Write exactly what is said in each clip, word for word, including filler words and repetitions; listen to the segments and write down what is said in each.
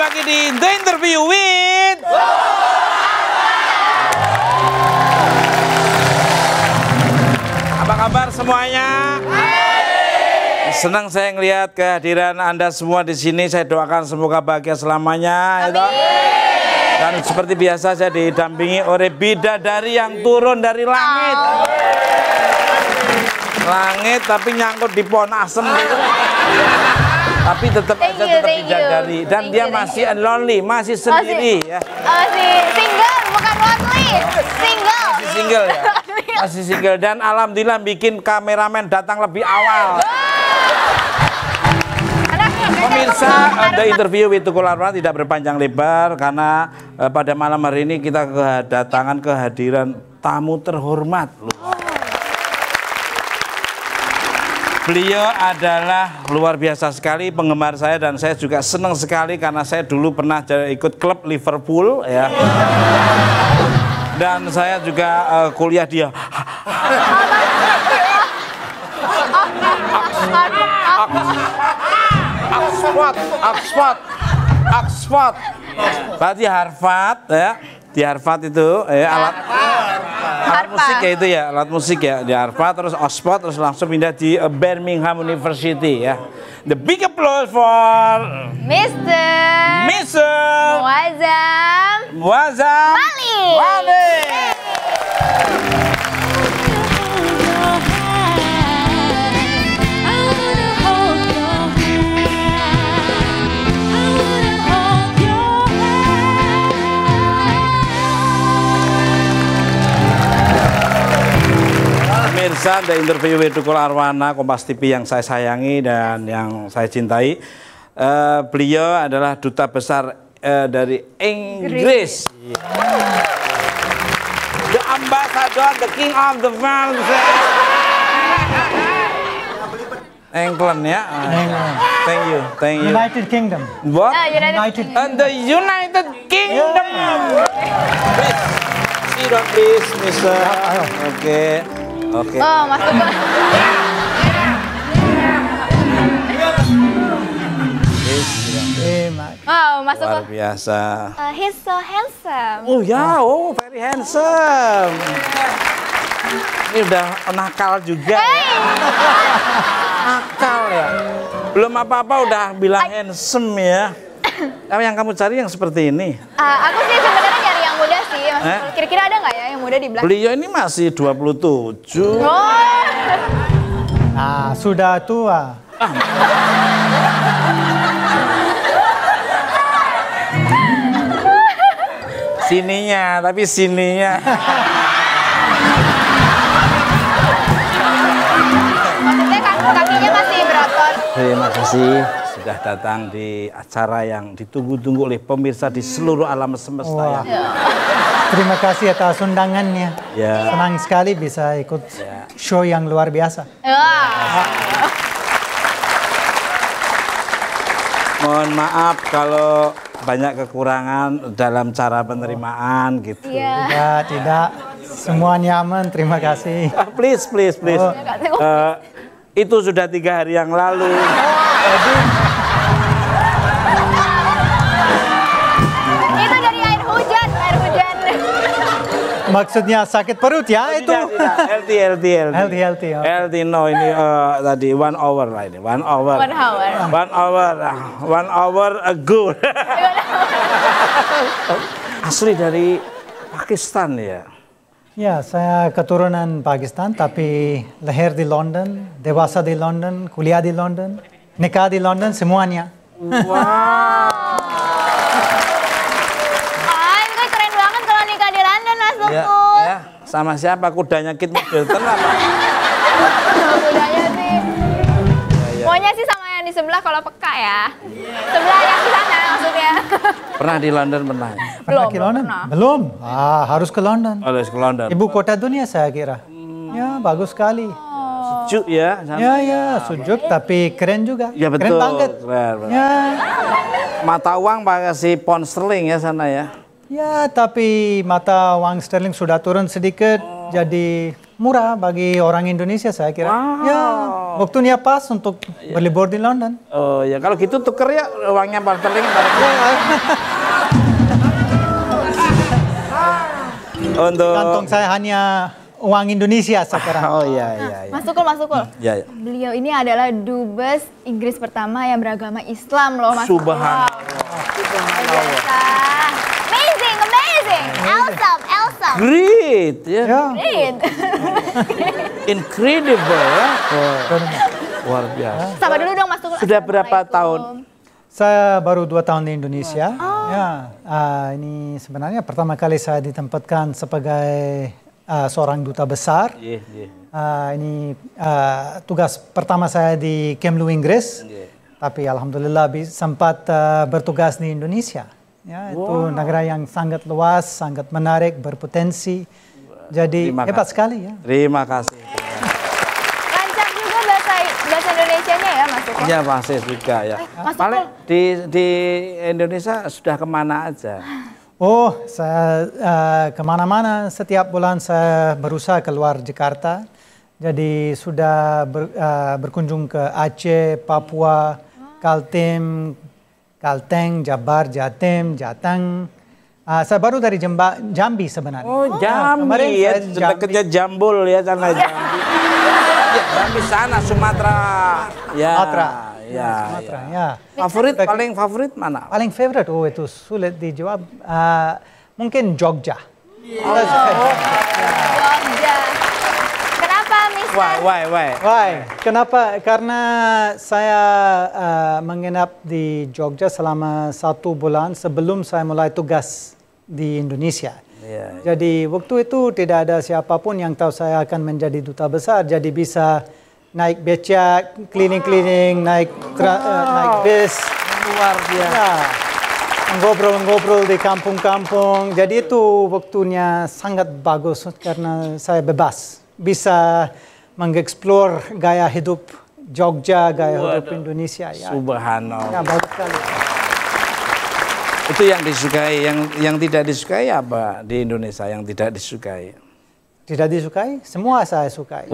lagi di The Interview with apa kabar semuanya? Senang saya ngelihat kehadiran Anda semua di sini. Saya doakan semoga bahagia selamanya. Ya, dan seperti biasa saya didampingi oleh bidadari yang turun dari langit. Langit tapi nyangkut di pohon asem gitu. Tapi tetap thank aja you, tetap bidadari dan thank dia you, masih lonely, masih sendiri masih, ya. Masih single, bukan lonely. Single. Masih single ya. Masih single dan alhamdulillah bikin kameramen datang lebih awal. Pemirsa, The Interview with Tukul Arwana tidak berpanjang lebar karena uh, pada malam hari ini kita kedatangan kehadiran tamu terhormat. Beliau adalah luar biasa sekali, penggemar saya dan saya juga senang sekali karena saya dulu pernah ikut klub Liverpool ya. Dan saya juga uh, kuliah dia. Oxford, Oxford, Oxford. Berarti Harvard ya. Di Harvard itu ya, alat alat musik ya itu ya, alat musik ya di Harvard, terus Oxford, terus langsung pindah di uh, Birmingham University ya. The big applause for Mister Mister Muazzam Muazzam Malik. Malik. Pemirsa, The Interview with Tukul Arwana, Kompas T V yang saya sayangi dan yang saya cintai. Uh, beliau adalah duta besar uh, dari Inggris. Yeah. The ambassador, the king of the world. England ya. England. Thank you, thank you. United Kingdom. What? Uh, United United And the United Kingdom. Please, sit down please, Mister. Oke. Okay. Oke. Okay. Oh, masuk. Oh, masuk. Luar biasa. Uh, he's so handsome. Oh ya, oh very handsome. Ini udah nakal juga. Hey. Ya. Nakal ya. Belum apa-apa udah bilang I... handsome ya. Apa yang kamu cari yang seperti ini? Uh, aku sih sebenarnya nyari yang muda sih. Kira-kira eh? ada nggak ya yang muda di belakang? Beliau ini masih dua puluh tujuh. Oh. Nah, sudah tua. Ah. Sininya, tapi sininya. Maksudnya kakinya masih berotot. Terima kasih sudah datang di acara yang ditunggu-tunggu oleh pemirsa di seluruh alam semesta. Ya. Terima kasih atas undangannya. Ya. Senang sekali bisa ikut ya. Show yang luar biasa. Ya. Mohon maaf kalau banyak kekurangan dalam cara penerimaan gitu. Ya. Tidak, tidak. Semua nyaman, terima kasih. Ah, please, please, please. Oh. Uh, itu sudah tiga hari yang lalu. Oh. Itu dari air hujan, air hujan. Maksudnya sakit perut ya oh, itu? Tidak, tidak. L T, L T, L T. L T, L T. Okay. L T, no, ini uh, tadi one hour lah ini, one hour. One hour. One hour, one hour ago. Asli dari Pakistan ya? Ya, saya keturunan Pakistan, tapi lahir di London, dewasa di London, kuliah di London, nikah di London, semuanya. Wow. Ah, itu kan keren banget kalau nikah di London, Mas Tukul. Ya, ya. Sama siapa? Kudanya Kate Middleton apa? Kudanya sih. Ya, ya. Maunya sih sama yang di sebelah kalau peka ya. Sebelah yang di sana maksudnya. Pernah di London pernah? Pernah belum, ke London? Pernah. Belum. Ah, harus ke London. Harus ke London. Ibu kota dunia saya kira. Hmm. Ya, bagus sekali. Oh. Sejuk ya? Sana. Ya, ya, sejuk tapi keren juga. Ya betul. Keren banget. Keren, keren. Ya. Mata uang pakai si pound sterling ya sana ya? Ya, tapi mata uang sterling sudah turun sedikit, oh. Jadi murah bagi orang Indonesia saya kira. Wow. Ya. Waktunya pas untuk berlibur di London. Oh ya, kalau gitu tuker ya uangnya barteling. Untuk Kantong saya hanya uang Indonesia sekarang. Oh iya iya. iya. Mas Tukul, Mas Tukul. Ya, ya. Beliau ini adalah dubes Inggris pertama yang beragama Islam loh, Mas. Subhanallah. Biasa. Amazing, amazing. Awesome, awesome. Great ya. Ya. Great. Incredible ya. Oh, luar biasa. Sabar dulu dong, Mas Tukul. Sudah berapa tahun? Saya baru dua tahun di Indonesia. Ya, uh, ini sebenarnya pertama kali saya ditempatkan sebagai uh, seorang duta besar. Iya, iya. Uh, ini uh, tugas pertama saya di Kemlu Inggris. Yeah. Tapi alhamdulillah bis- sempat uh, bertugas di Indonesia. Ya, itu negara yang sangat luas, sangat menarik, berpotensi. Jadi Terima hebat kasih. sekali ya. Terima kasih. Lancar juga bahasa bahasa Indonesianya ya, Mas Tukul. Ya masih juga ya. Mas Paling Tukul. di di Indonesia sudah kemana aja? Oh, saya uh, kemana-mana. Setiap bulan saya berusaha keluar Jakarta. Jadi sudah ber, uh, berkunjung ke Aceh, Papua, Kaltim, Kalteng, Jabar, Jatim, Jateng. Uh, saya baru dari Jemba, Jambi sebenarnya. Oh, Jambi kemarin ya, saya Jambi. dekatnya Jambul ya sana Jambi. Ya, Jambi sana Sumatera. Ya. Sumatera. Ya. Sumatera, ya. ya. Favorit paling favorit mana? Paling favorite, oh itu sulit dijawab. Uh, mungkin Jogja. Jogja. Kenapa, Mister? Why why why? Why? Kenapa? Karena saya uh, menginap di Jogja selama satu bulan sebelum saya mulai tugas di Indonesia. Ya. Jadi waktu itu tidak ada siapapun yang tahu saya akan menjadi duta besar. Jadi bisa naik becak, keliling-keliling, naik tra- uh, naik bis. Luar biasa. Ya, ngobrol-ngobrol di kampung-kampung. Jadi itu waktunya sangat bagus karena saya bebas. Bisa mengeksplor gaya hidup Jogja, gaya hidup Indonesia. Ya, Subhanallah. ya bagus sekali. Itu yang disukai, yang yang tidak disukai apa di Indonesia yang tidak disukai? Tidak disukai? Semua saya sukai.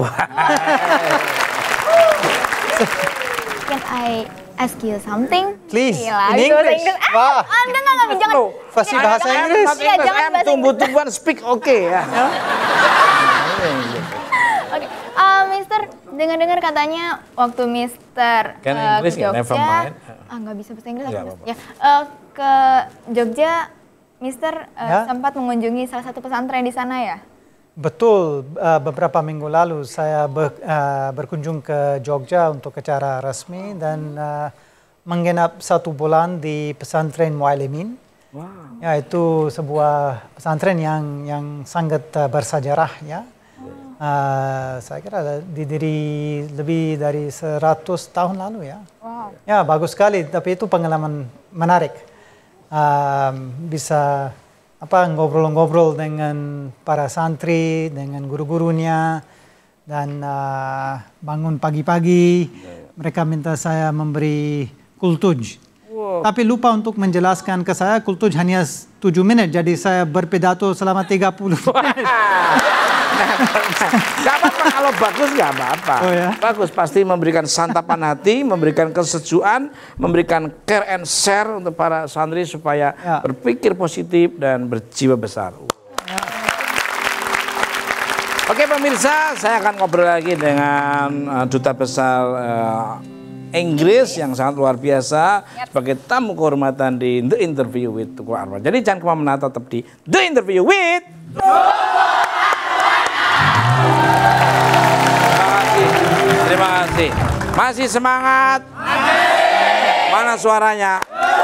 Can I ask you something? Please, Gila, in bisa bahasa English. Inggris. Ah, Wah. ah, enggak, enggak, enggak, jangan. Fasih Jangan, bahasa jangan. Inggris. Iya, jangan bahasa tumbuh-tumbuhan speak oke ya. Oke, Ah, Mister, dengar-dengar katanya waktu Mister Can eh, English ke nggak? Never Jogja, mind. ah nggak bisa bahasa Inggris, Nggak aku, apa-apa. ya, eh, ke Jogja, Mister eh, Ya. sempat mengunjungi salah satu pesantren di sana ya? Betul, uh, beberapa minggu lalu saya ber, uh, berkunjung ke Jogja untuk acara resmi dan uh, menginap satu bulan di pesantren Mualimin. Wow. Ya, itu sebuah pesantren yang yang sangat uh, bersejarah ya. Uh, saya kira didiri lebih dari seratus tahun lalu ya. Wow. Ya, bagus sekali, tapi itu pengalaman menarik. Um, bisa apa ngobrol-ngobrol dengan para santri, dengan guru-gurunya, dan uh, bangun pagi-pagi. Mereka minta saya memberi kultuj. Wow. Tapi lupa untuk menjelaskan ke saya, kultuj hanya tujuh menit, jadi saya berpidato selama tiga puluh menit. Gak apa-apa kalau bagus gak apa-apa. Oh, ya? Bagus pasti memberikan santapan hati, memberikan kesejukan, memberikan care and share untuk para santri supaya Ya. berpikir positif dan berjiwa besar. Oke pemirsa, saya akan ngobrol lagi dengan uh, duta besar uh, Inggris yang sangat luar biasa sebagai tamu kehormatan di The Interview with Tukul Arman. Jadi jangan kemana-mana, tetap di The Interview with Terima kasih. Terima kasih. Masih semangat? Mana suaranya?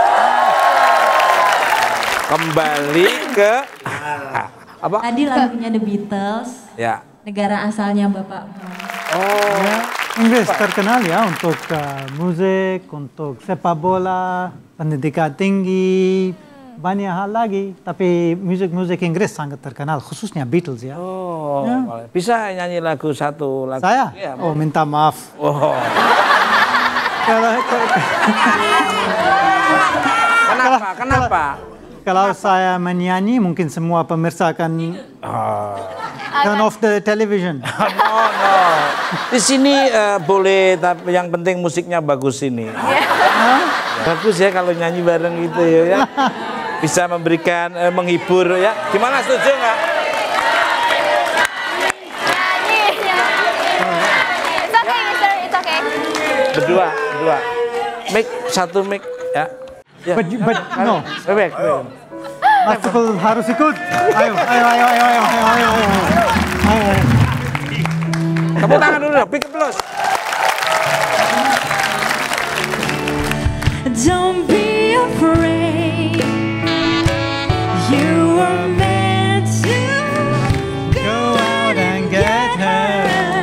Kembali ke apa? Tadi lagunya The Beatles, Ya. negara asalnya Bapak. Ya, Inggris terkenal ya untuk uh, musik, untuk sepak bola, pendidikan tinggi, banyak hal lagi. Tapi musik-musik Inggris sangat terkenal, khususnya Beatles ya. Oh, bisa nyanyi lagu satu lagu? Saya? Iya. Oh, minta maaf. Oh. Kalau, kalau, Kenapa? Kenapa? kalau saya menyanyi, mungkin semua pemirsa akan Oh. Turn off the television. No, no. Di sini uh, boleh, tapi yang penting musiknya bagus ini. Yeah. Bagus ya kalau nyanyi bareng gitu ya. Bisa memberikan, uh, menghibur ya. Gimana, setuju nggak? Nyanyi, nyanyi. It's okay, mister. It's okay. Berdua, berdua. Mic, satu mic ya. Ya. But, but no. Bebek, bebek. Mas Tukul harus ikut. Ayo, ayo, ayo, ayo, ayo, ayo, ayo, ayo. Ayo. Tepuk tangan dulu, pick plus. Don't be afraid. You were meant to Go out and get her.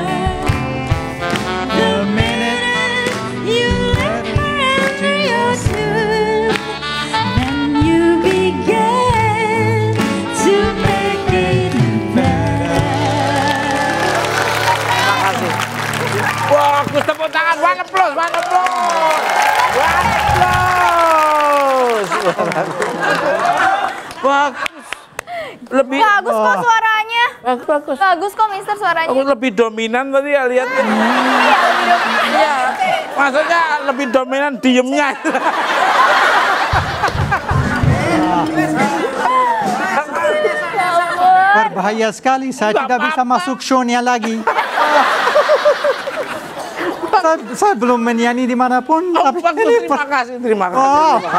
The minute you let her enter your tune, then you began to make it better. Makasih. Bagus, tepuk tangan, one applause, one applause. One applause. Bagus. Lebih Bagus kok suaranya. bagus, bagus. Bagus kok, mister, suaranya. Aku lebih dominan tadi ya lihat. Iya, lebih dominan. Iya. Maksudnya lebih dominan diemnya. Ya ampun. Berbahaya sekali, saya Nggak tidak bisa apa-apa. masuk show-nya lagi. saya, saya belum menyanyi dimanapun, Oh, tapi bagus, ini terima kasih, terima kasih. Oh. Terima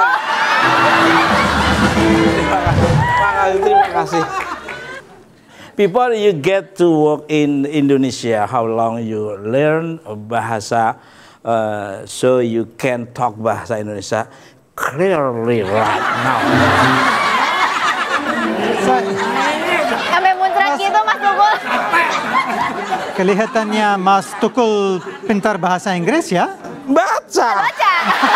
kasih, terima kasih, terima kasih. Before you get to work in Indonesia, how long you learn bahasa uh, so you can talk bahasa Indonesia clearly right now? saya, Sampai muncrat gitu, Mas Tukul. kelihatannya Mas Tukul pintar bahasa Inggris ya? Baca. Baca.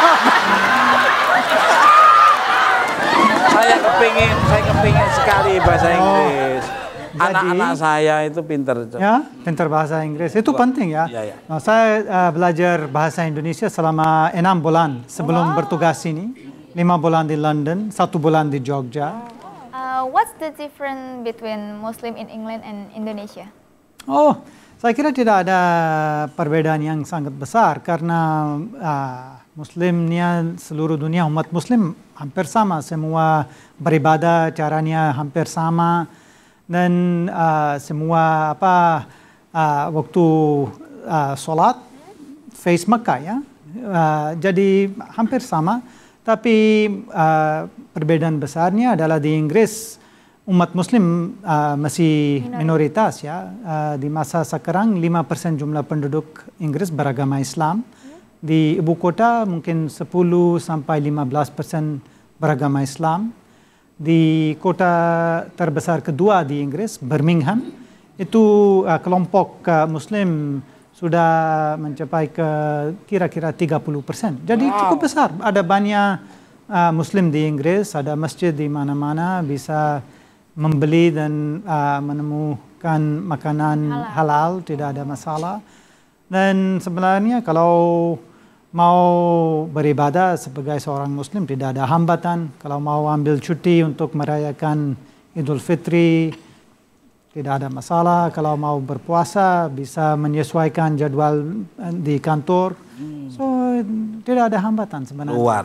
Saya kepingin, saya kepingin sekali bahasa Inggris. Jadi- Anak-anak saya itu pintar. Ya, pintar bahasa Inggris itu penting ya. Iya, iya. Nah, saya uh, belajar bahasa Indonesia selama enam bulan sebelum bertugas ini, lima bulan di London, satu bulan di Jogja. Uh, what's the difference between Muslim in England and Indonesia? Oh, saya kira tidak ada perbedaan yang sangat besar karena uh, Muslimnya seluruh dunia, umat Muslim hampir sama, semua beribadah caranya hampir sama. Dan uh, semua apa uh, waktu uh, sholat face Mekah ya, uh, jadi hampir sama. Tapi uh, perbedaan besarnya adalah di Inggris umat Muslim uh, masih minoritas ya. Uh, di masa sekarang lima persen jumlah penduduk Inggris beragama Islam. Di ibu kota mungkin sepuluh sampai lima belas persen beragama Islam. Di kota terbesar kedua di Inggris, Birmingham, itu uh, kelompok uh, Muslim sudah mencapai ke kira-kira tiga puluh persen. Jadi wow. Cukup besar. Ada banyak uh, Muslim di Inggris, ada masjid di mana-mana, bisa membeli dan uh, menemukan makanan halal. halal, tidak ada masalah. Dan sebenarnya kalau mau beribadah sebagai seorang Muslim tidak ada hambatan. Kalau mau ambil cuti untuk merayakan Idul Fitri tidak ada masalah. Kalau mau berpuasa bisa menyesuaikan jadwal di kantor. Hmm. So tidak ada hambatan sebenarnya. Luar.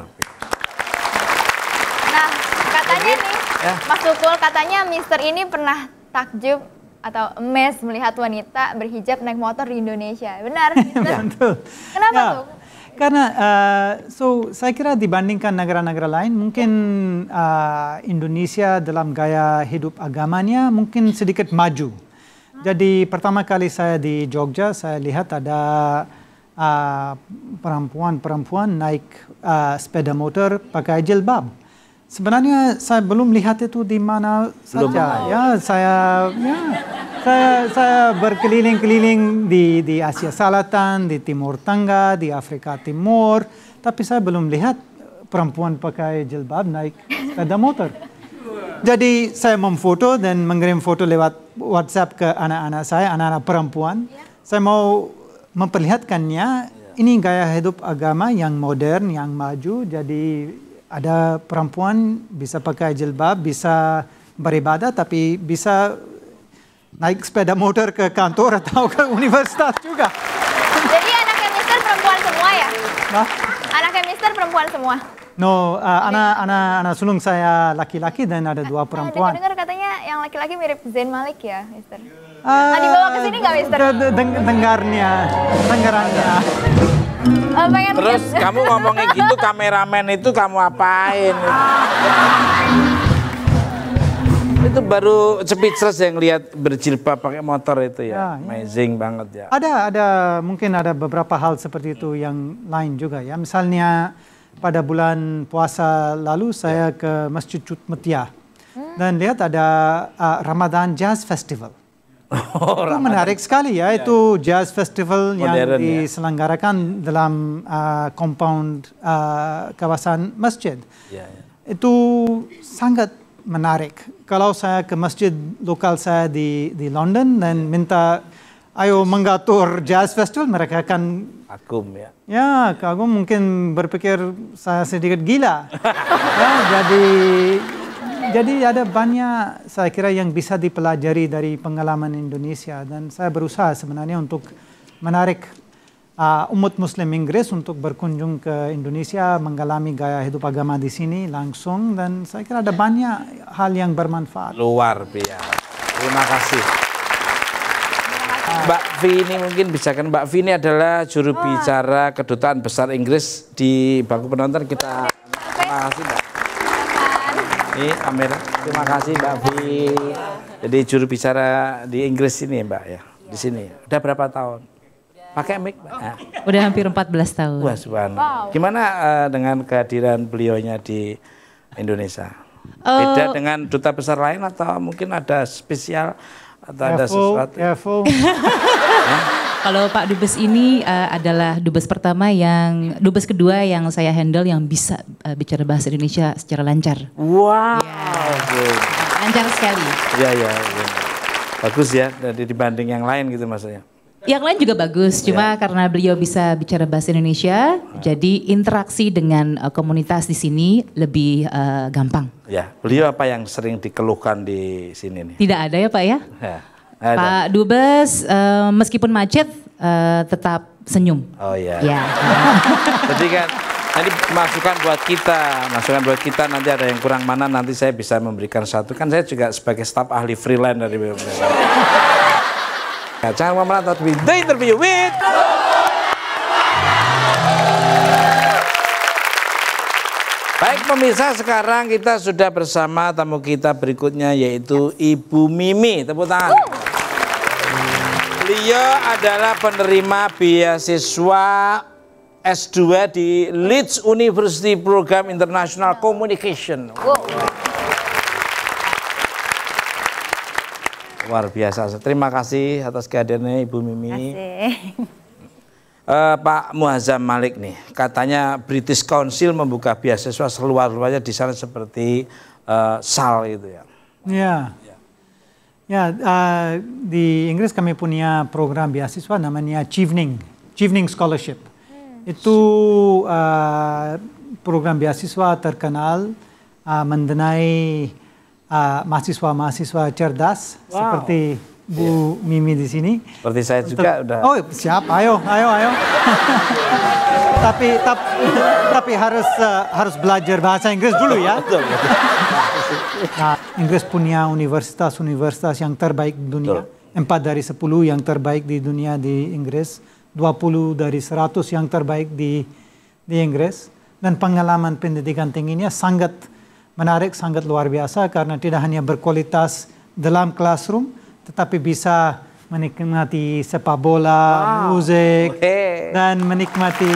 Nah, katanya nih, ya. Mas Tukul, katanya mister ini pernah takjub atau amazed melihat wanita berhijab naik motor di Indonesia. Benar? Betul. Kenapa ya. tuh? Karena uh, so saya kira dibandingkan negara-negara lain mungkin uh, Indonesia dalam gaya hidup agamanya mungkin sedikit maju. Jadi pertama kali saya di Jogja saya lihat ada uh, perempuan-perempuan naik uh, sepeda motor pakai jilbab. Sebenarnya saya belum lihat itu di mana saja. Ya saya ya, saya saya berkeliling-keliling di di Asia Selatan, di Timur Tengah, di Afrika Timur, tapi saya belum lihat perempuan pakai jilbab naik sepeda motor. Jadi saya memfoto dan mengirim foto lewat WhatsApp ke anak-anak saya, anak-anak perempuan. Saya mau memperlihatkannya ini gaya hidup agama yang modern, yang maju. Jadi ada perempuan bisa pakai jilbab, bisa beribadah, tapi bisa naik sepeda motor ke kantor atau ke universitas juga. Jadi anaknya Mister perempuan semua ya? Nah, Anaknya Mister perempuan semua? no, uh, anak anak anak sulung saya laki-laki dan ada dua Nah, perempuan. dengar-dengar katanya yang laki-laki mirip Zain Malik ya, Mister? Ah, Nah, dibawa ke sini nggak, Mister? de- de- deng- dengarnya, dengarannya. Eh, pengen Terus lihat- kamu ngomongin gitu, kameramen itu kamu apain? Itu baru speechless yang lihat berjilbab pakai motor itu ya. Ya, ya. Amazing banget ya. Ada ada mungkin ada beberapa hal seperti itu yang lain juga ya. Misalnya pada bulan puasa lalu saya ke Masjid Cut Mutia dan lihat ada uh, Ramadan Jazz Festival. Oh, Itu menarik sekali ya, itu jazz festival yang Modern, ya. diselenggarakan dalam uh, compound uh, kawasan masjid. Ya, ya. Itu sangat menarik. Kalau saya ke masjid lokal saya di di London dan minta ayo mengatur jazz festival, mereka akan Akum ya. ya kagum, mungkin berpikir saya sedikit gila. Ya, jadi jadi ada banyak saya kira yang bisa dipelajari dari pengalaman Indonesia dan saya berusaha sebenarnya untuk menarik uh, umat Muslim Inggris untuk berkunjung ke Indonesia, mengalami gaya hidup agama di sini langsung dan saya kira ada banyak hal yang bermanfaat. Luar biasa. Terima kasih. Mbak Vi ini mungkin bisa kan, Mbak Vi ini adalah juru bicara Kedutaan Besar Inggris di bangku penonton kita. Terima kasih Mbak. Ini kamera. Terima kasih Mbak Vi. Jadi juru bicara di Inggris ini Mbak ya, di sini. Udah berapa tahun? Pakai mic Mbak? Nah. Udah hampir empat belas tahun. Wah subhanallah. Gimana uh, dengan kehadiran beliaunya di Indonesia? Beda Uh, dengan duta besar lain atau mungkin ada spesial atau ada Careful, sesuatu? careful. Kalau Pak Dubes ini uh, adalah Dubes pertama yang, Dubes kedua yang saya handle yang bisa uh, bicara bahasa Indonesia secara lancar. Wow. Lancar sekali. Ya, ya, ya. Bagus ya dari dibanding yang lain gitu maksudnya. Yang lain juga bagus, cuma karena beliau bisa bicara bahasa Indonesia, jadi interaksi dengan uh, komunitas di sini lebih uh, gampang. Ya, beliau apa yang sering dikeluhkan di sini nih? Tidak ada ya Pak ya? Ya, ada. Pak Dubes uh, meskipun macet uh, tetap senyum. Oh iya. Ya. Jadi kan nanti masukan buat kita, masukan buat kita nanti ada yang kurang mana nanti saya bisa memberikan satu. Kan saya juga sebagai staf ahli freelance dari B U M N. Nah, jangan memerantau with the interview with. Baik pemirsa, sekarang kita sudah bersama tamu kita berikutnya yaitu Ibu Mimi. Tepuk tangan. Beliau adalah penerima beasiswa S dua di Leeds University Program International Communication. Luar biasa. Terima kasih atas kehadirannya Ibu Mimi. Uh, Pak Muazzam Malik nih, katanya British Council membuka beasiswa seluas-luasnya di sana seperti uh, S A L itu ya. Ya, ya uh, di Inggris kami punya program beasiswa namanya Chevening, Chevening Scholarship. Itu uh, program beasiswa terkenal uh, mendanai uh, mahasiswa-mahasiswa cerdas Wow. seperti Bu Mimi di sini. Seperti saya juga udah. Oh siap, ayo, ayo, ayo. tapi, tapi, tapi harus uh, harus belajar bahasa Inggris dulu ya. Nah, Inggris punya universitas-universitas yang terbaik di dunia. Empat dari sepuluh yang terbaik di dunia di Inggris. dua puluh dari seratus yang terbaik di di Inggris. Dan pengalaman pendidikan tingginya sangat menarik, sangat luar biasa karena tidak hanya berkualitas dalam classroom, tetapi bisa menikmati sepak bola, wow. musik, Hey. dan menikmati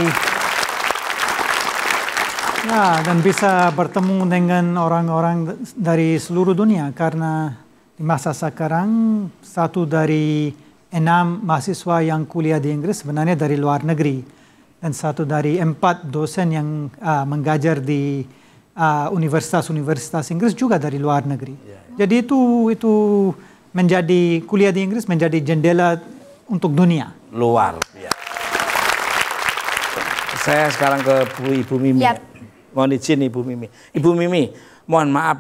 ya, dan bisa bertemu dengan orang-orang dari seluruh dunia karena di masa sekarang satu dari enam mahasiswa yang kuliah di Inggris sebenarnya dari luar negeri dan satu dari empat dosen yang uh, mengajar di uh, universitas-universitas Inggris juga dari luar negeri. Yeah. Jadi itu itu menjadi kuliah di Inggris menjadi jendela untuk dunia. Luar biasa. Saya sekarang ke Bu Ibu Mimi. Yep. Mohon izin Ibu Mimi. Ibu Mimi, mohon maaf nih,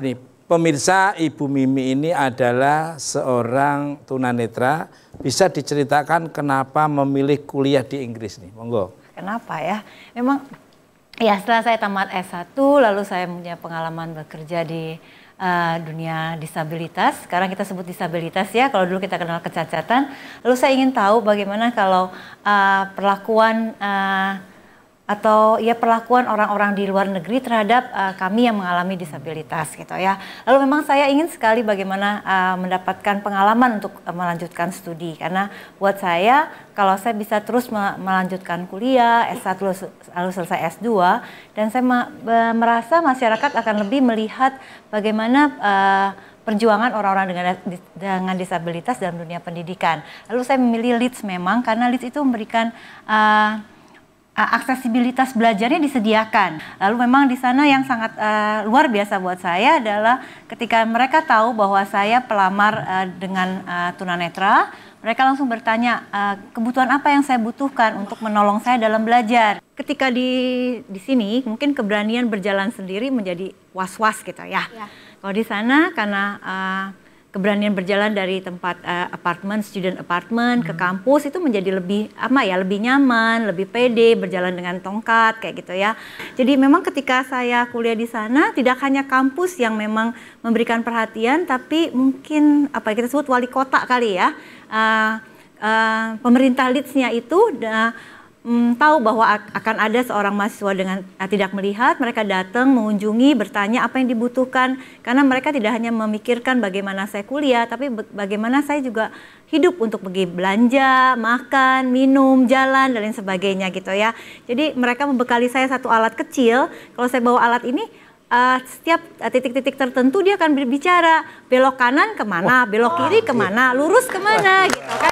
pemirsa, Ibu Mimi ini adalah seorang tunanetra. Bisa diceritakan kenapa memilih kuliah di Inggris nih? Monggo. Kenapa ya? Memang ya setelah saya tamat S satu lalu saya punya pengalaman bekerja di uh, dunia disabilitas. Sekarang kita sebut disabilitas ya, kalau dulu kita kenal kecacatan. Lalu saya ingin tahu bagaimana kalau uh, perlakuan uh, atau ya perlakuan orang-orang di luar negeri terhadap uh, kami yang mengalami disabilitas gitu ya. Lalu memang saya ingin sekali bagaimana uh, mendapatkan pengalaman untuk uh, melanjutkan studi, karena buat saya kalau saya bisa terus me melanjutkan kuliah S satu lalu selesai S dua, dan saya merasa masyarakat akan lebih melihat bagaimana uh, perjuangan orang-orang dengan, dengan disabilitas dalam dunia pendidikan. Lalu saya memilih Leeds memang karena Leeds itu memberikan uh, aksesibilitas belajarnya disediakan. Lalu memang di sana yang sangat uh, luar biasa buat saya adalah ketika mereka tahu bahwa saya pelamar uh, dengan uh, tunanetra, mereka langsung bertanya uh, kebutuhan apa yang saya butuhkan untuk menolong saya dalam belajar. Ketika di di sini mungkin keberanian berjalan sendiri menjadi was-was gitu ya. ya. Kalau di sana karena uh, keberanian berjalan dari tempat uh, apartemen, student apartment hmm. ke kampus itu menjadi lebih apa ya, lebih nyaman, lebih pede, berjalan dengan tongkat kayak gitu ya. Jadi memang ketika saya kuliah di sana tidak hanya kampus yang memang memberikan perhatian, tapi mungkin apa kita sebut wali kota kali ya, uh, uh, pemerintah Leeds-nya itu uh, Hmm, tahu bahwa akan ada seorang mahasiswa dengan uh, tidak melihat, mereka datang mengunjungi, bertanya apa yang dibutuhkan, karena mereka tidak hanya memikirkan bagaimana saya kuliah, tapi bagaimana saya juga hidup untuk pergi belanja, makan, minum, jalan, dan lain sebagainya gitu ya. Jadi mereka membekali saya satu alat kecil, kalau saya bawa alat ini, uh, setiap titik-titik uh, tertentu dia akan berbicara, belok kanan kemana, belok kiri kemana, lurus kemana gitu kan.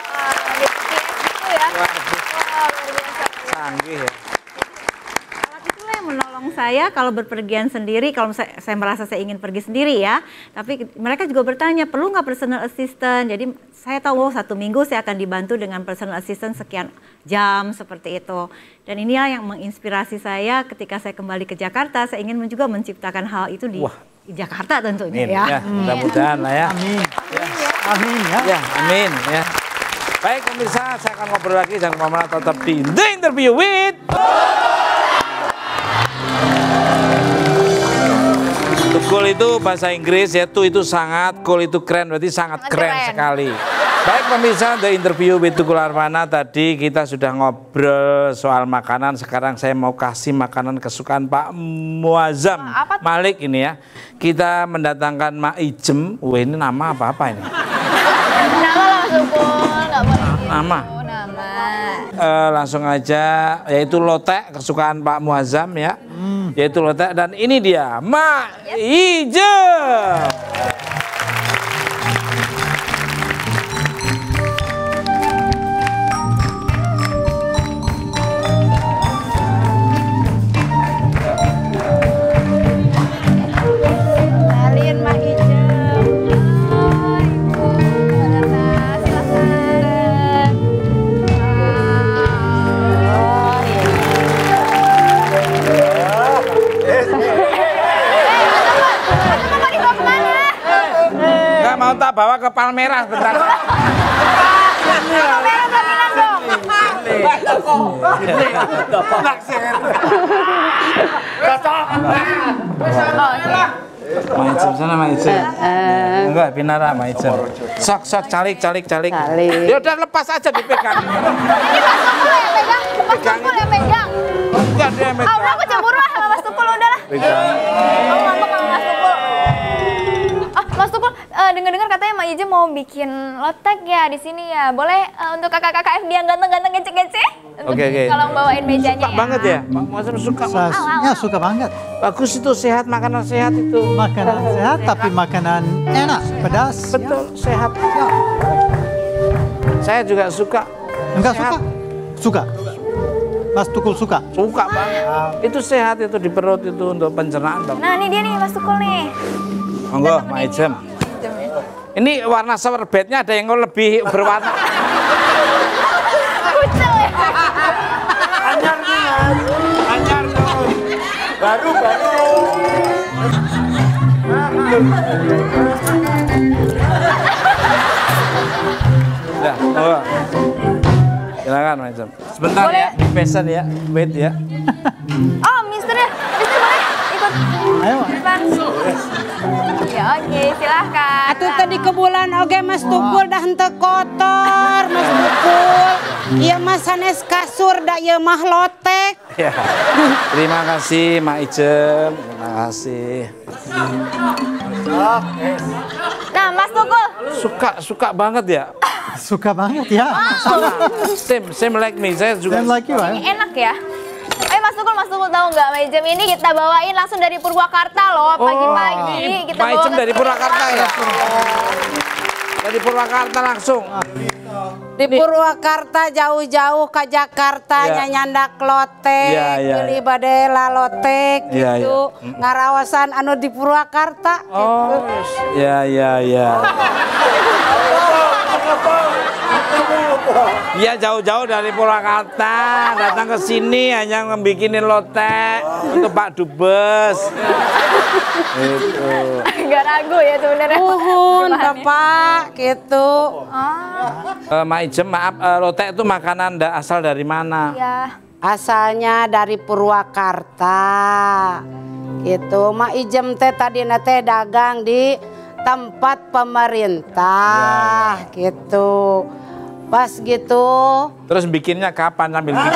Canggih ya. Alat itulah yang menolong saya kalau berpergian sendiri, kalau saya, saya merasa saya ingin pergi sendiri ya. Tapi mereka juga bertanya, perlu nggak personal assistant? Jadi saya tahu oh, satu minggu saya akan dibantu dengan personal assistant sekian jam seperti itu. Dan inilah yang menginspirasi saya ketika saya kembali ke Jakarta. Saya ingin juga menciptakan hal itu di Wah. Jakarta tentunya Amin, ya. ya. Mudah-mudahan lah ya. Amin. Ya. Amin ya. Ya, amin ya. Baik pemirsa, saya akan ngobrol lagi, jangan kemana-mana, tetap di The Interview with Cool itu bahasa Inggris, ya tuh itu sangat, cool itu keren, berarti sangat, sangat keren, keren sekali. Baik pemirsa, The Interview with Tukul Arwana, tadi kita sudah ngobrol soal makanan, sekarang saya mau kasih makanan kesukaan Pak Muazzam Malik ini ya. Kita mendatangkan Mak Ijem, wah ini nama apa-apa ini? Nama langsung nggak boleh. Nama. Oh, nama. Uh, langsung aja, yaitu lotek kesukaan Pak Muazzam ya, hmm. yaitu lotek, dan ini dia Mak Ijem. Tak bawa ke Palmerah bentar. Palmerah pelaminan dong. Maicem sana Maicem. Enggak, Pinara Maicem. Sok sok calik calik calik. Ya udah lepas aja dipegang. Ini Mas Tukul yang pegang, Mas Tukul yang pegang. Enggak dia yang Ah, udah aku cemburu lah sama Mas Tukul udahlah. Pegang. Aku ngambek sama Mas Tukul. Ah, Mas Tukul, uh, dengar-dengar katanya Mak Ijem mau bikin lotek ya di sini ya. Boleh uh, untuk kakak-kakak F D yang ganteng-ganteng kece-kece? Oke oke. Tolong bawain mejanya suka ya. banget ya, Pak Muazzam suka. Ya suka banget. Bagus itu, sehat, makanan sehat itu. Makanan sehat tapi makanan enak, pedas. Betul, ya. sehat. Ya. Saya juga suka. Enggak sehat. suka? Suka. Mas Tukul suka? Suka banget. Itu sehat itu di perut itu untuk pencernaan. Bang. Nah, ini dia nih Mas Tukul nih. Monggo, Mak Ijem. Ini warna sorbetnya ada yang lebih berwarna. Kucel ya. Anyar nih, Anyar tuh. Baru baru. Ya, oh. Silakan Maicem. Sebentar Boleh. ya, di pesan ya, wait ya. Oh, mister ya. Mister boleh ikut. Ayo. Depan. Ya oke, silahkan. Atuh tadi ke bulan oge Mas Tukul dah henteu kotor Mas Tukul. Ieu mah sanes kasur da ieu mah lotek. Ya. Terima kasih Mak Icem, terima kasih. Nah, Mas Tukul. Suka suka banget ya. Suka banget ya. Same same like me, saya juga. Same like you, Ini ayo. enak ya. Eh Mas Tukul, Mas Tukul tahu nggak Mak Icem ini kita bawain langsung dari Purwakarta loh pagi-pagi. Kita Mak bawa Icem ke dari sini. Purwakarta ya. Dari Purwakarta langsung. Di Purwakarta jauh-jauh ke Jakarta Ya. nyandak lotek, Ya, ya, beli ya. bade lalotek Ya, gitu. ya. Ngarawasan anu di Purwakarta. Oh, ya ya ya. Ya jauh-jauh dari Purwakarta datang ke sini hanya membikinin lotek untuk Pak Dubes. Itu. Gak ragu ya sebenarnya. Uhun, Bahannya. Bapak, gitu. Oh, Eh, Mak Icem, maaf, eh, lotek itu makanan da- asal dari mana? ya. Asalnya dari Purwakarta. Gitu. Mak Ijem teh tadi teh dagang di tempat pemerintah, gitu. Pas gitu. Terus bikinnya kapan sambil bikin?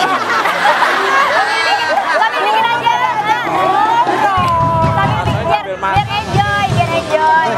Sambil bikin aja. Sambil bikin, biar, biar enjoy, biar enjoy.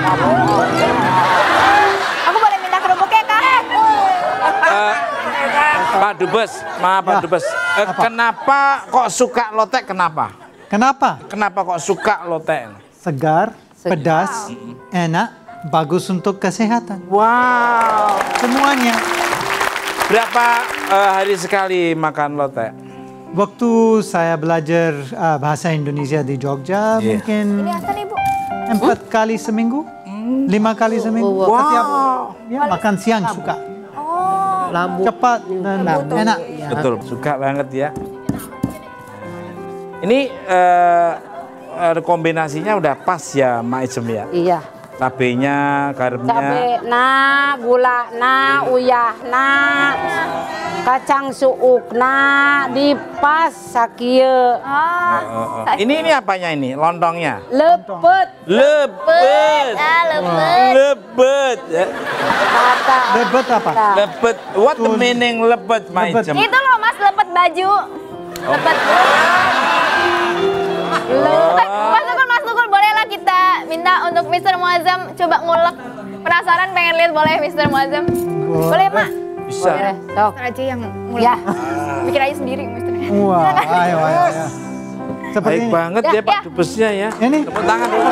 Aku boleh minta kerupuknya, Kak? Eh, Pak Dubes, maaf Pak Dubes. Eh, kenapa kok suka lotek? Kenapa? Kenapa? Kenapa kok suka lotek? Segar, pedas, enak, bagus untuk kesehatan. Wow. Semuanya. Berapa eh, hari sekali makan lotek? Waktu saya belajar uh, bahasa Indonesia di Jogja, Iya. mungkin Ini Hasan Ibu. empat kali seminggu, lima kali seminggu. Wow. Setiap ya, makan siang suka. Oh, Cepat dan enak. Betul, suka banget ya. Ini eh, eh, kombinasinya udah pas ya Mak Icem ya. Iya. Cabenya, garamnya. Cabe na, gula na, uyah na, kacang suuk na, dipas sakieu. ah, Eh, eh. Ini ini apanya ini? Lontongnya? Lepet Lebet. ah, lepet. Lebet. Ya. kata. Lebet apa? Lebet. What the meaning lebet, Mak Lebet. Icem? Itu loh Mas, lepet baju. Lepet. Lepet. Mas Tukul, Mas Tukul, bolehlah kita minta untuk mister Muazzam coba ngulek. Penasaran pengen lihat, boleh mister Muazzam? Boleh, Mak? Bisa. Boleh, sok. Mister aja yang ngulek. Ya. Bikin aja sendiri mister. Wah, ayo, ayo, ayo. Seperti Baik ini. banget Ya, ya Pak ya. Dubesnya ya. Ini. Tepuk tangan dulu.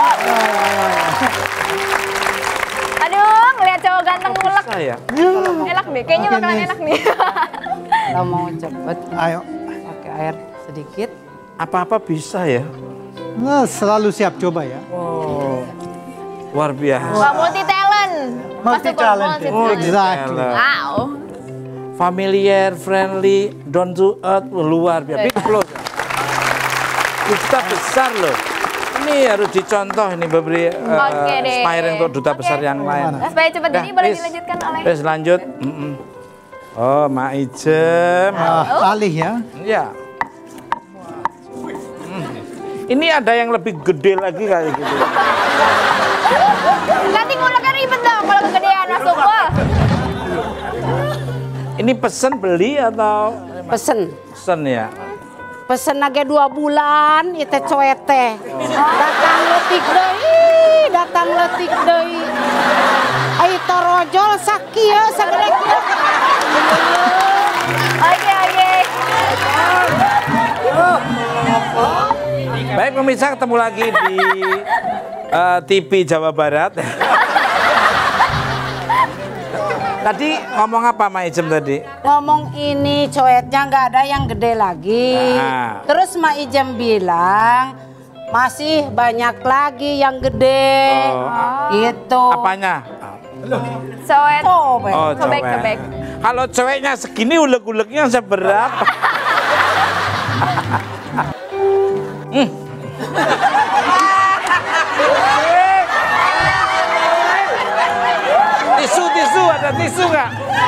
Aduh, ngeliat cowok ganteng ngulek. Saya. Enak deh, kayaknya Oke, bakalan nih. enak nih. Kalau mau cepet, Ayo. pakai air sedikit. Apa-apa bisa ya. Nah, selalu siap coba ya. Oh. Luar biasa. Wah, multi talent. Mas Tukul, Multi-talented. multi-talent. Exactly. Wow. Familiar, friendly, down to earth, luar biasa. Big applause. Duta besar loh. Ini harus dicontoh ini beri uh, Oke deh. aspiring untuk duta Oke. besar yang lain. Nah, supaya cepat Dah, jadi boleh please. dilanjutkan oleh. Terus lanjut. Mm-mm. Oh, Mak Icem. Ah, alih ya. Ya. Hmm. Ini ada yang lebih gede lagi kayak gitu. Nanti nguleknya ribet dong kalau kegedean Mas Tukul. Ini pesen beli atau Pesen. pesen ya? Pesen lagi dua bulan, itu coet teh. Datang letik deui, datang letik deui. Ai torojol sakieu sagede kieu. Oke, oke. Baik pemirsa, ketemu lagi di eh, T V Jawa Barat. Tadi ngomong apa Mak Icem tadi? Ngomong ini coetnya nggak ada yang gede lagi. Nah. Terus Ma Ijem bilang masih banyak lagi yang gede. Oh. Gitu. Apanya? Soet. Oh, Be. Oh, Cobek, cowek. cobek. Kalau coweknya segini, ulek-uleknya seberapa? Hmm. tisu nggak?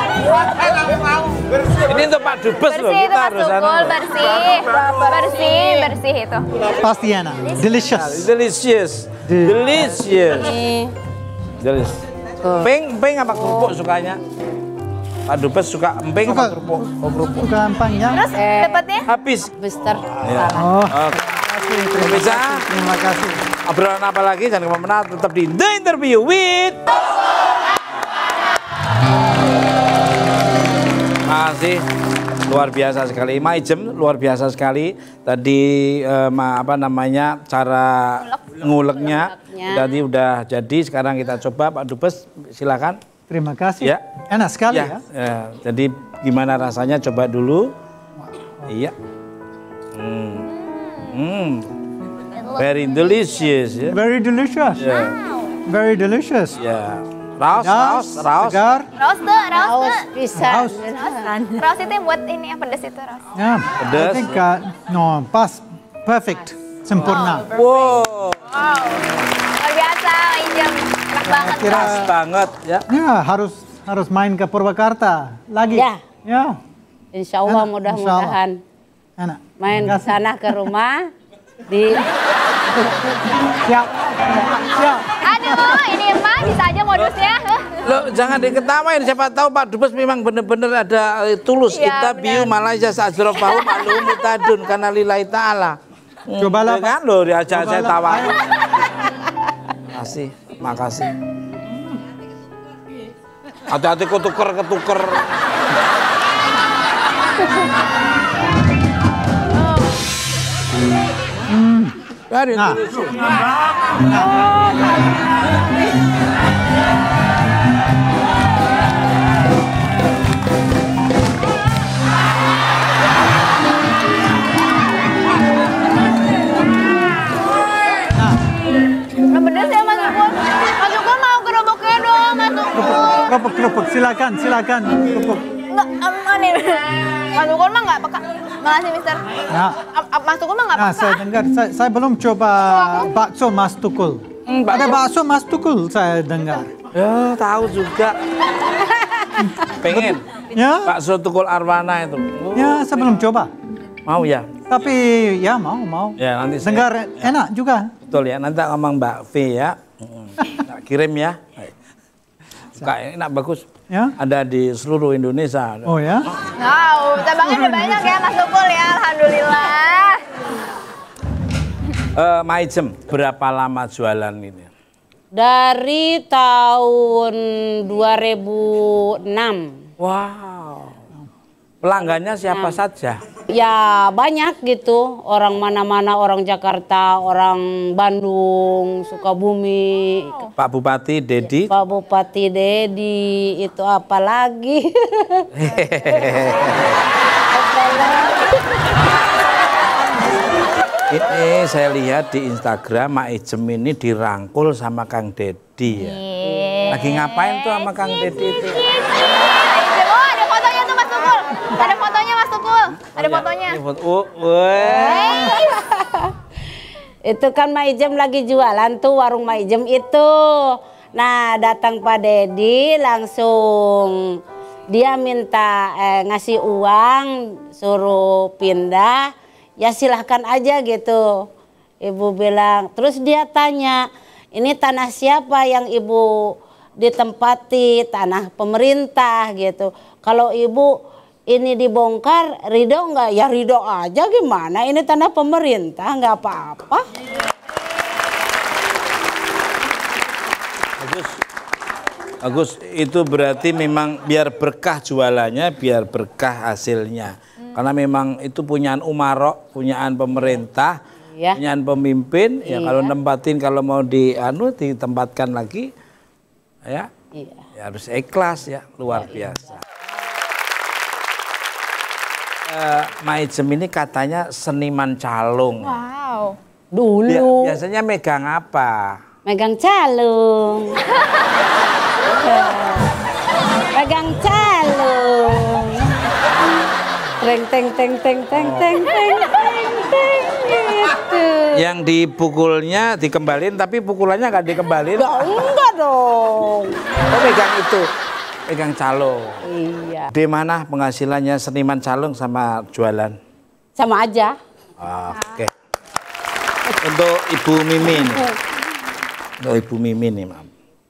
Ini untuk Pak Dubes loh, Bersih itu kita Mas harus Tukul, anu. bersih. Bersih, bersih itu. Pasti enak. Delicious. Delicious, delicious, delicious. Emping, emping apa kerupuk sukanya? Pak Dubes suka emping apa Suka. kerupuk? Oh, kerupuk. Suka empangnya. Terus dapatnya? Habis. Mister. Ya. Oh, Oke. terima Bisa? kasih. Terima kasih. Obrolan apa lagi? Jangan kemana-mana, tetap di The Interview with. Masih luar biasa sekali, Maijem luar biasa sekali. Tadi eh, ma- apa namanya cara nguleknya tadi udah jadi. Sekarang kita coba Pak Dubes, silakan. Terima kasih. Ya. Enak sekali Ya, ya. ya. Jadi gimana rasanya? Coba dulu. Iya. Hmm. Hmm. Very delicious ya. Very delicious. Ya. Very delicious. Ya. Raos, Pedas, raos, raos. segar. Raus tuh, raus Haus tuh. bisa. Haus. Raus itu yang buat ini yang pedas itu raus. Ya. Pedas. I think uh, no, pas, perfect, sempurna. Wow. Wow. Luar biasa, Ijem. Enak banget. Kira Pas banget ya. ya harus harus main ke Purwakarta lagi. Ya. Ya. Insya Allah Enak, mudah-mudahan Enak. main ke Terima kasih. sana ke rumah di Siap. Siap. Aduh, ini mah bisa aja modusnya. Lo jangan diketawain, siapa tahu Pak Dubes memang benar-benar ada eh, tulus. Iya, Kita biu Malaysia sa'ajrofahu maklum mutadun karena lillahi ta'ala. Hmm, Cobalah, ya kan lo diajak saya Cobalah. tawain. Makasih, makasih. Hati-hati ketuker ketuker. Very Nah. delicious. Nah, pedas ya Mas Tukul. Mas Tukul mau kerupuknya dong, Mas Tukul. Kerupuk, kerupuk, silakan, silakan. Kerupuk. Enggak, aman nih. Mas Tukul mah enggak peka. Makasih, Mister. Ya. A- a- Mas Tukul mah enggak Nah, peka. saya dengar, saya, saya belum coba bakso Mas Tukul. Ada bakso Mas Tukul saya dengar. Ya tahu juga. Pengen. Ya, Bakso Tukul Arwana itu. ya saya belum coba. Mau ya? Tapi ya mau, mau. Ya nanti saya. Dengar enak juga. Betul ya, nanti ngomong Mbak V ya. Tak kirim ya. Kak, enak bagus. Ya. Ada di seluruh Indonesia. Oh ya. Wow, cabangnya udah banyak ya Mas Tukul ya, alhamdulillah. Eh, Maijem, berapa lama jualan ini? dari tahun dua ribu enam. Wow. Pelanggannya siapa saja? Ya banyak gitu, orang mana-mana, orang Jakarta, orang Bandung, Sukabumi, Pak Bupati Dedi. Pak Bupati Dedi, itu apa lagi? Ini saya lihat di Instagram Maijem ini dirangkul sama Kang Dedi ya. Lagi ngapain tuh sama Kang Dedi itu? Oh, ada fotonya tuh Mas Tukul. Ada fotonya Mas Tukul. Ada fotonya. Ini foto. Oh, weh. Itu kan Maijem lagi jualan tuh warung Maijem itu. Nah datang Pak Dedi langsung dia minta eh, ngasih uang suruh pindah. Ya silahkan aja gitu. Ibu bilang, terus dia tanya, ini tanah siapa yang ibu ditempati? Tanah pemerintah gitu. Kalau ibu ini dibongkar, ridho nggak? Ya ridho aja gimana, ini tanah pemerintah nggak apa-apa. Bagus. Bagus, itu berarti memang biar berkah jualannya, biar berkah hasilnya. Karena memang itu punyaan Umarok, punyaan pemerintah, Iya. punyaan pemimpin. Ya Iya. kalau nempatin, kalau mau di anu ditempatkan lagi, ya, Iya. ya harus ikhlas ya, luar biasa. Eh, Maijem ini katanya seniman calung. Wow. Dulu Bia- biasanya megang apa? megang calung. Megang calung. Teng teng teng teng teng teng teng teng teng gitu. Yang dipukulnya dikembalin, tapi pukulannya nggak dikembalin. Ya enggak dong. Oh megang itu. pegang calung. Iya. Di mana penghasilannya seniman calung sama jualan? Sama aja. Oke. Untuk Ibu Mimin. Untuk Ibu Mimin nih, Mam.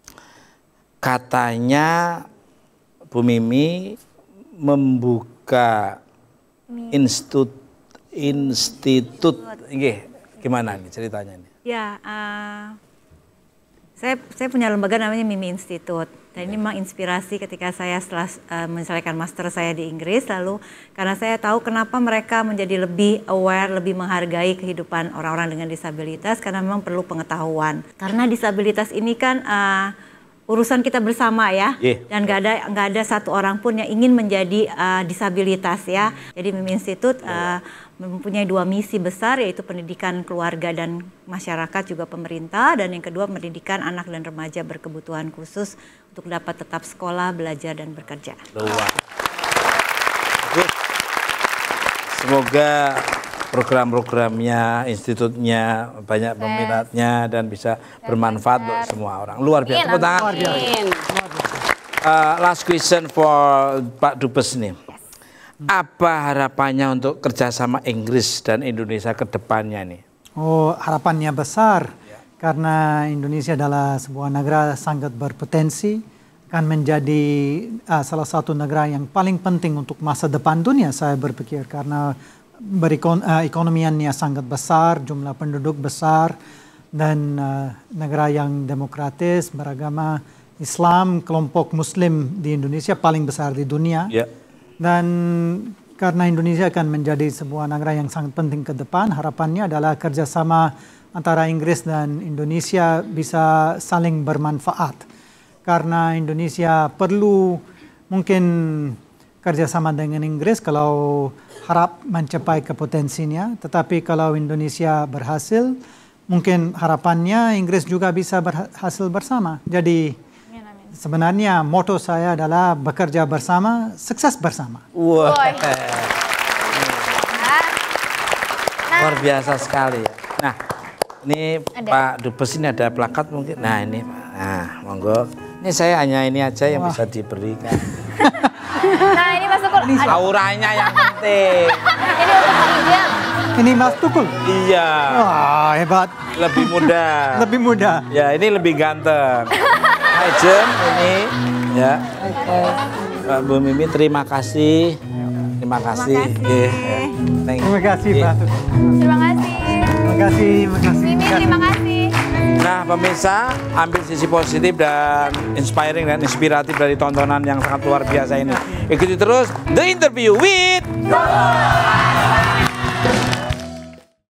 Katanya Bu Mimi membuka institut institut nggih, gimana nih ceritanya nih? Ya, uh, saya saya punya lembaga namanya Mimi Institute. Dan ini memang inspirasi ketika saya setelah uh, menyelesaikan master saya di Inggris, lalu karena saya tahu kenapa mereka menjadi lebih aware, lebih menghargai kehidupan orang-orang dengan disabilitas, karena memang perlu pengetahuan. Karena disabilitas ini kan uh, urusan kita bersama ya, yeah. Dan nggak ada nggak ada satu orang pun yang ingin menjadi uh, disabilitas ya. Jadi Mimi Institute uh, mempunyai dua misi besar, yaitu pendidikan keluarga dan masyarakat juga pemerintah, dan yang kedua pendidikan anak dan remaja berkebutuhan khusus untuk dapat tetap sekolah, belajar dan bekerja. Luar. Bagus. Semoga program-programnya, institutnya banyak peminatnya dan bisa bermanfaat untuk semua orang. Luar biasa. Tepuk tangan. Uh, last question for Pak Dubes nih. Apa harapannya untuk kerjasama Inggris dan Indonesia ke depannya nih? Oh, harapannya besar karena Indonesia adalah sebuah negara sangat berpotensi, akan menjadi uh, salah satu negara yang paling penting untuk masa depan dunia, saya berpikir, karena berikon, uh, ekonomiannya sangat besar, jumlah penduduk besar, dan uh, negara yang demokratis, beragama Islam, kelompok Muslim di Indonesia paling besar di dunia. Yeah. Dan karena Indonesia akan menjadi sebuah negara yang sangat penting ke depan, harapannya adalah kerjasama antara Inggris dan Indonesia bisa saling bermanfaat. Karena Indonesia perlu mungkin kerjasama dengan Inggris kalau harap mencapai ke potensinya, tetapi kalau Indonesia berhasil, mungkin harapannya Inggris juga bisa berhasil bersama. Jadi sebenarnya moto saya adalah bekerja bersama, sukses bersama. Wah, wow. Luar biasa sekali. Nah, ini ada. Pak Dubes ini ada plakat mungkin. Nah ini, nah monggo. Ini saya hanya ini aja yang Wah. bisa diberikan. Nah ini Mas Tukul. Ini auranya yang penting. Ini untuk Pak Ijem. Ini Mas Tukul? Iya. Wah hebat. Lebih muda. Lebih muda. Ya ini lebih ganteng. Hai Jem, ini ya. Pak Bu Mimi terima kasih. Terima kasih. Terima kasih. Yeah. Terima kasih Pak Tukul. Terima kasih. Terima kasih. Terima kasih. Mimi terima kasih. Nah pemirsa, ambil sisi positif dan inspiring dan inspiratif dari tontonan yang sangat luar biasa ini. Ikuti terus The Interview with